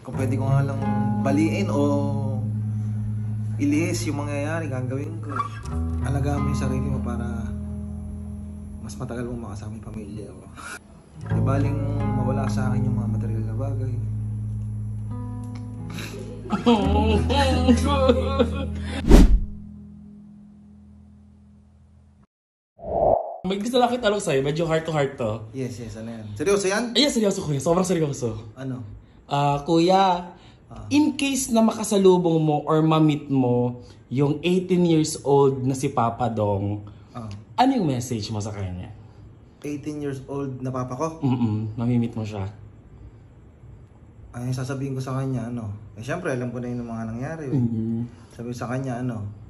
Kung pwede ko nga lang baliin o ilihis yung mangyayari, gagawin ko. Alagaan mo yung sarili mo para mas matagal mong makasama yung pamilya mo. Di baling mawala sa akin yung mga material na bagay. May gusto lang kitanong sa'yo, medyo heart to heart to. Yes, ano yan? Seryoso yan? Ay, seryoso kuya, sobrang seryoso. Ano? Kuya, in case na makasalubong mo or ma-meet mo yung 18 years old na si Papa Dong, ano yung message mo sa kanya? 18 years old na papa ko? Mamimit mo siya. Ay, sasabihin ko sa kanya, syempre, alam ko na yung mga nangyari. Sabihin sa kanya,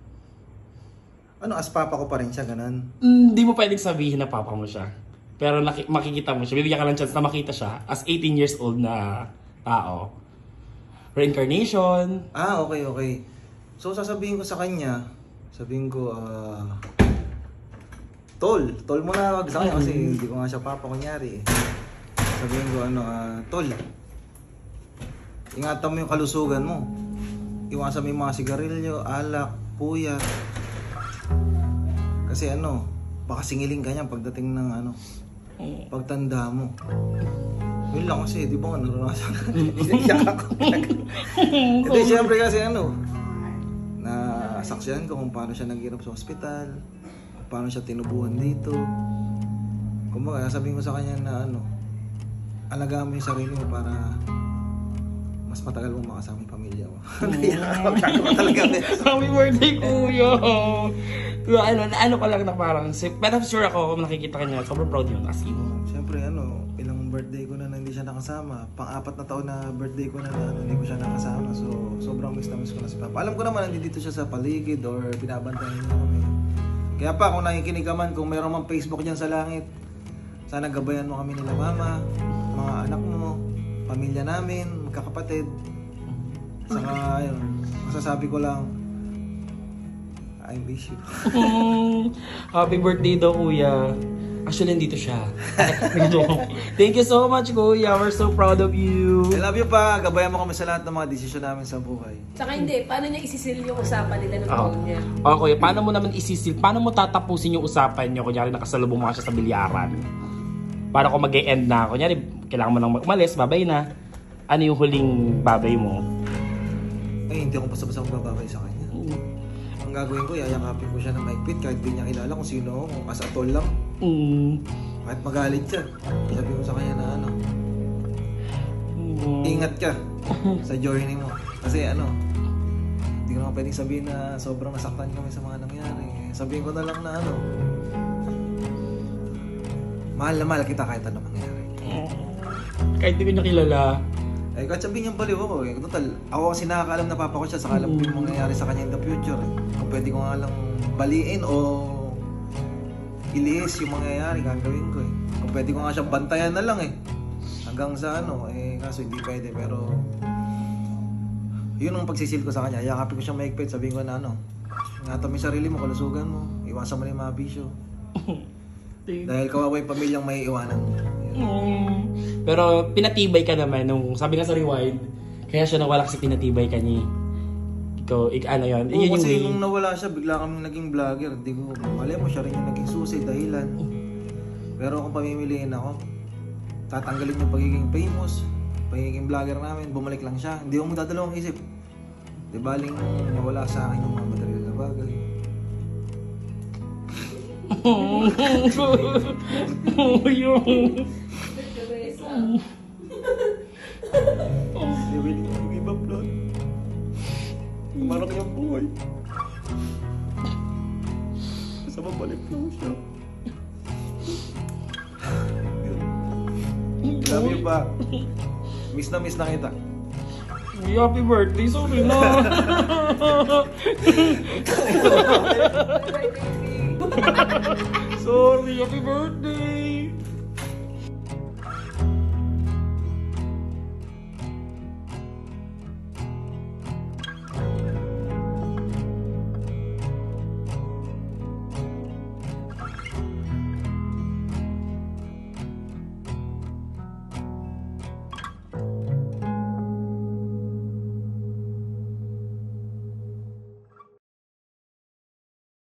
as papa ko pa rin siya, ganun. Hindi mo pwedeng sabihin na papa mo siya. Pero makikita mo siya, bibigyan ka ng chance na makita siya as 18 years old na tao. Reincarnation. Okay. So, sasabihin ko sa kanya, Tol mo na wag sa kanya kasi hindi ko nga siya papa kunyari. Sabihin ko, Tol, ingatan mo yung kalusugan mo. Iwasan mo yung mga sigarilyo, alak, puyat. Kasi baka singiling ka niya pagdating ng pagtanda mo. Yun lang kasi, di ba nga naranasan ka? Iyak ako. Ito siyempre kasi nasaksihan ko kung paano siya naghirap sa ospital, kung paano siya tinubuhan dito. Kumbaga, sabihin ko sa kanya na alagaan mo yung sarili mo para mas matagal mong makasama yung pamilya mo. Talaga. Happy birthday, kuya! Ano ka lang na parang, pero sure ako kung nakikita ka niya, sobrang proud yun as in. Siyempre, ilang birthday ko na hindi siya nakasama. Pang-4 na taon na birthday ko na hindi ko siya nakasama. So, sobrang miss ko na si Papa. Alam ko naman, nandito siya sa paligid or binabantayan niya kami. Kaya pa, kung nakikinig ka man, kung mayroon mang Facebook dyan sa langit, sana gabayan mo kami nila mama, mga anak mo, pamilya namin, magkakapatid. Saka, masasabi ko lang, I miss you. Happy birthday daw, kuya. Actually, nandito siya. Thank you so much, kuya. We're so proud of you. I love you pa. Gabayan mo kami sa lahat ng mga desisyon namin sa buhay. Saka hindi, paano niya isisil yung usapan nila ng phone niya? Okay, paano mo naman isisil? Paano mo tatapusin yung usapan niyo? Kunyari, nakasalubong mo siya sa bilyaran. Para kung mag-e-end na, kunyari, kailangan mo nang umalis, babay na. Ano yung huling babay mo? Ay, hindi ako basta-basta magbababay sa kanya. Ang gagawin ko, yayakapin ko siya ng maigpit kahit di niya kilala kung sino ako, kung asatol lang. Kahit magalit siya, sabi ko sa kanya na ingat ka sa journey mo. Kasi hindi ko naman pwedeng sabihin na sobrang nasaktan kami sa mga nangyari. Sabihin ko na lang na mahal na mahal kita kahit ano mangyari. Kahit di ko niya kilala. Eh, kahit sabihin niyang baliw ako total, ako kasi nakakaalam na papa ko siya, saka alam ko yung mangyayari sa kanya in the future. Kung pwede ko nga lang baliin o ilihis yung mangyayari, gagawin ko Kung pwede ko nga siyang bantayan na lang hanggang sa kaso hindi pwede, pero yun ang pagsisil ko sa kanya. Yakapin ko siyang maigpit, sabihin ko na ingatan mo yung sarili mo, kalusugan mo, iwasan mo na yung mga bisyo. Dahil kawawa yung pamilyang may iwanan mo. Pero pinatibay ka naman nung sabi nga sa Rewind, kaya siya nawala kasi pinatibay ka niya. Yun? Oo, kasi nung nawala siya, bigla kaming naging vlogger. Hindi ko, malay mo siya rin yung naging susi dahilan. Pero kung pamimiliin ako, tatanggalin yung pagiging famous, pagiging vlogger namin, bumalik lang siya. Hindi ako magdadalawang isip. Di baling mawala sa akin yung mga material na bagay. Hindi willing to give up, Lord. Marang niyang buhay. Basta mabalik lang siya. Love you pa. Miss na kita. Happy birthday, sorry na. Happy birthday. Sorry, happy birthday.